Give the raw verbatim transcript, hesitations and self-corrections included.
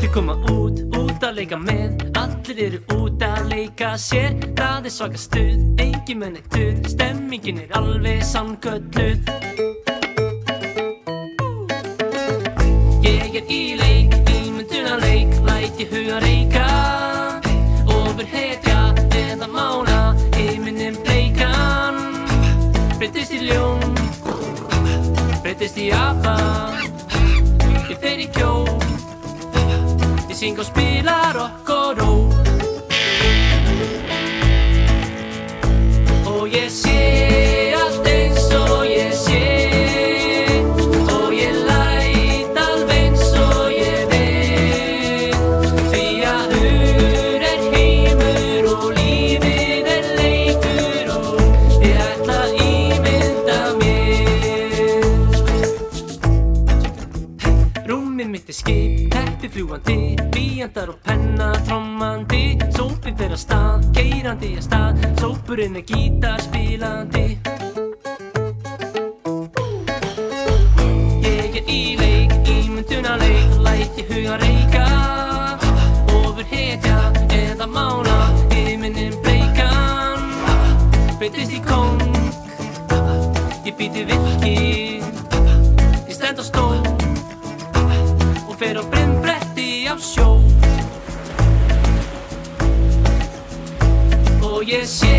Allir koma út, út að leika með. Allir eru út að leika sér. Það er svaka stuð, engin með neitt tuð. Stemmingin er alveg sannkölluð. Ég er í leik, ímyndunarleik, læt ég huga reika. Ofurhetja eða mána, heiminn bleikan. Breytist í ljón, breytist í apa. Ég fer í kjól, ég syng og spila rock og roll. Og ég sé allt eins og ég sé. Og ég læt alveg eins og ég vil. Því að hugur er heimur og lífið er leikur. Og ég ætla að ímynda mér. Rúmið mitt er skip, teppi fljúgandi. Blýantar og penna trommandi. Sófinn fer af stað, keyrandi af stað. Sópurinn er gítar spilandi. Ég er í leik, ímyndunarleik, læt ég huga reika. Ofurhetja eða mána, himinninn bleikan. Breytist í kóng, ég bý til virki. Ég stend á stól og fer á brimbretti á sjó. Og ég sé